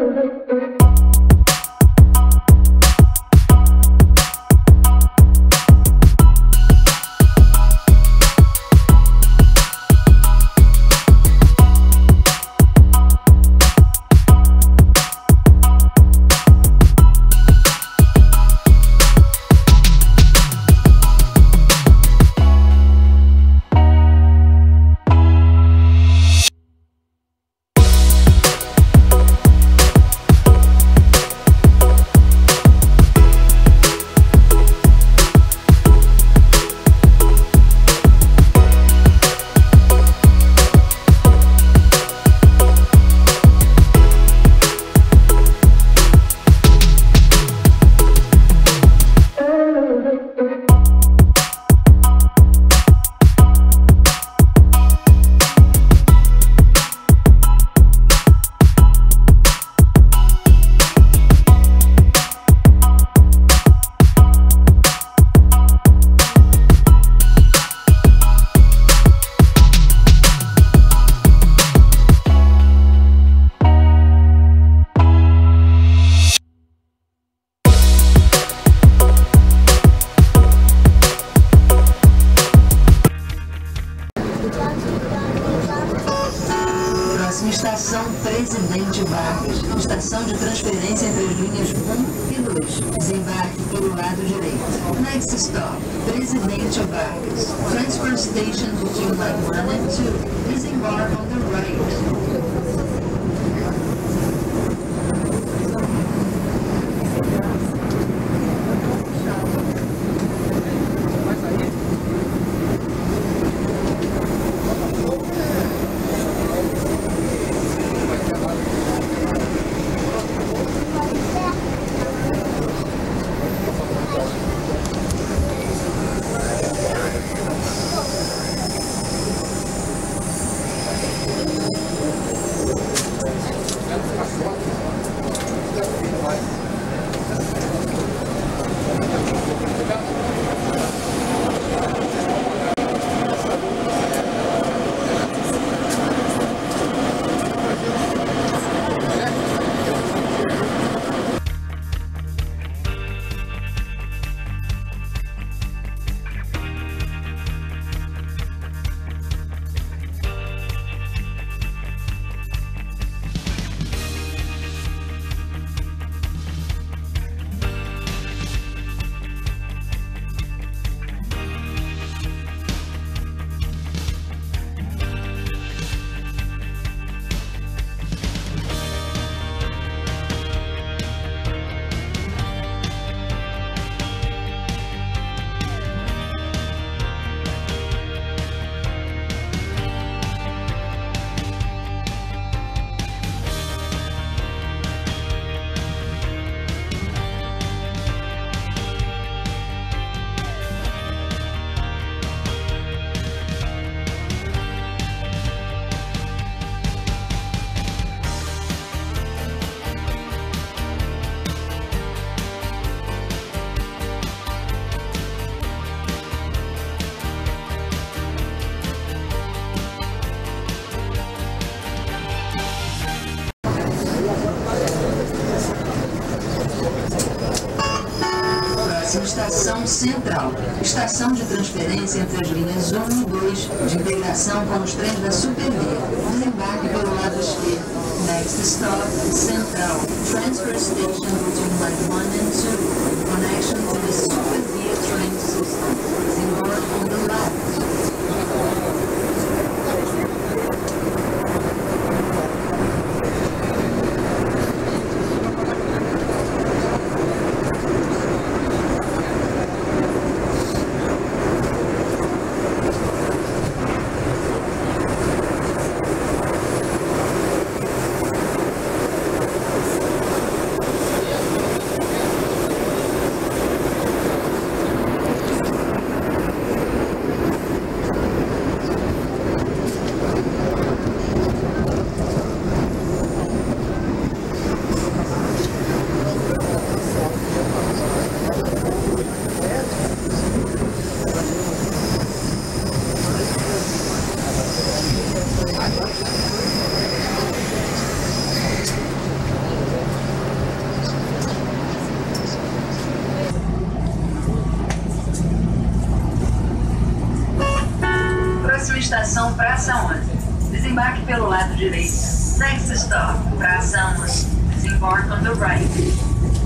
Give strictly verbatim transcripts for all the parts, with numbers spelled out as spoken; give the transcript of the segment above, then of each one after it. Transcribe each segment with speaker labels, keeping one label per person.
Speaker 1: Estação Presidente Vargas. Estação de transferência entre as linhas um e dois. Desembarque pelo lado direito. Next stop, Presidente Vargas. Transfer station between line one and two. Disembark on the right. Estação Central, estação de transferência entre as linhas um e dois, de integração com os trens da Supervia. Desembarque pelo lado esquerdo. Next stop, Central, transfer station between line one and two, in connection to the Supervia train system. Desembark on the right. Praça onze. Desembarque pelo lado direito. Next stop, Praça onze. Desembarque on the right.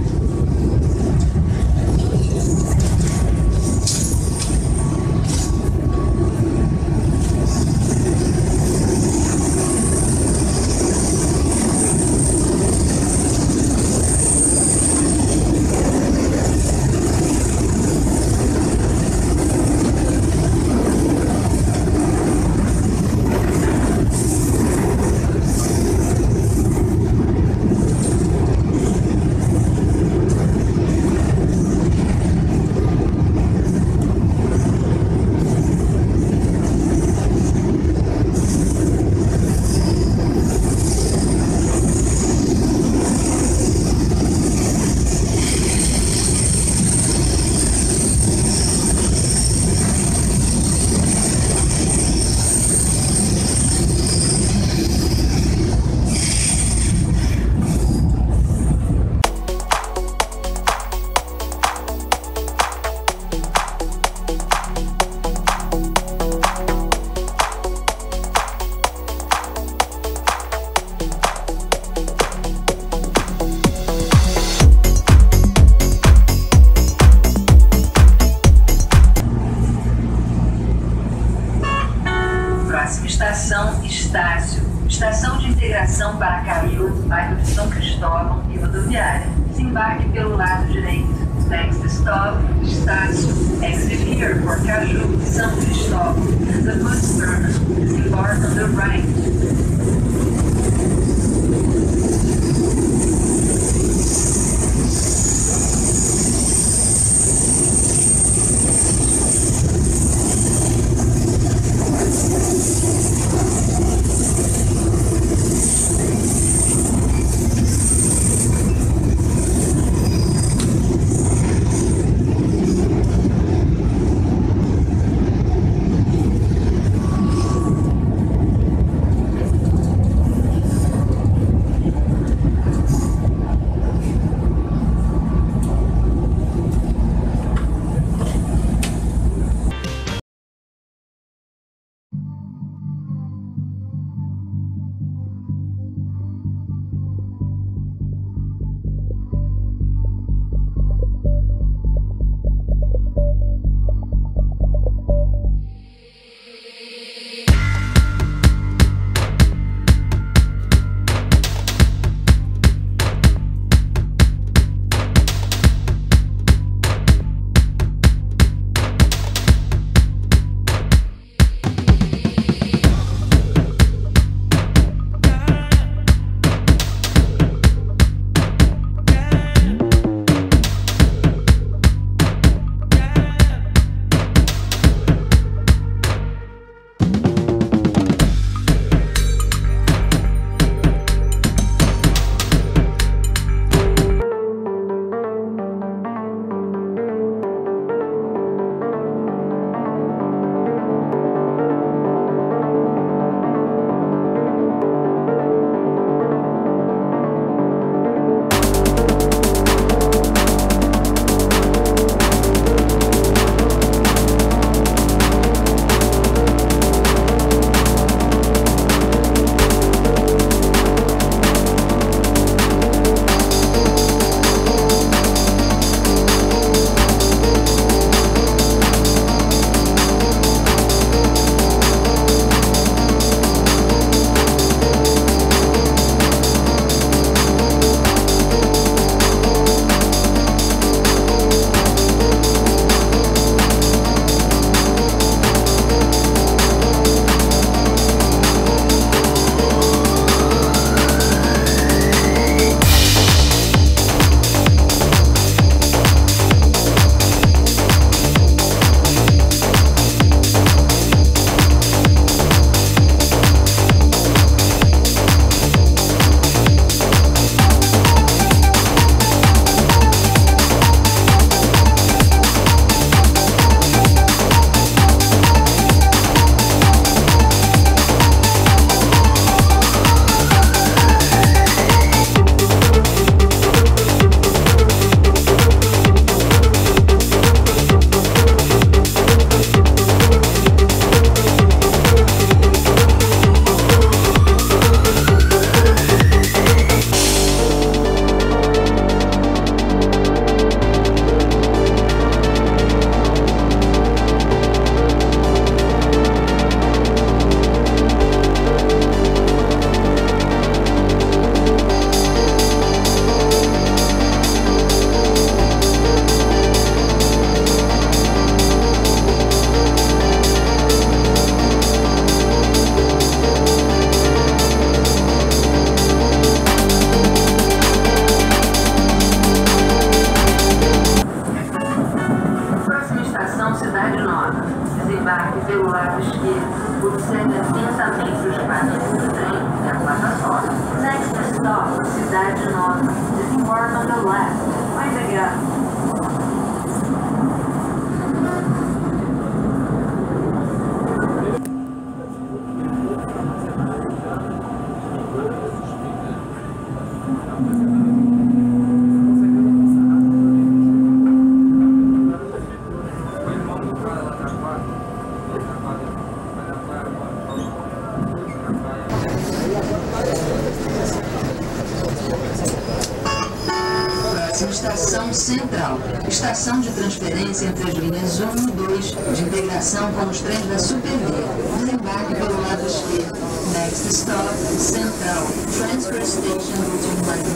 Speaker 1: Estação Estácio, estação de integração para Caju, bairro de São Cristóvão e rodoviária. Desembarque pelo lado direito. Next stop, Estácio. Exit here for Caju, São Cristóvão. The bus terminal. Desembarque on the right.
Speaker 2: on disembark on the left. Obrigado.
Speaker 1: Estação Central, estação de transferência entre as linhas um e dois, de integração com os trens da Supervia. Desembarque pelo lado esquerdo. Next stop, Central. Transfer station between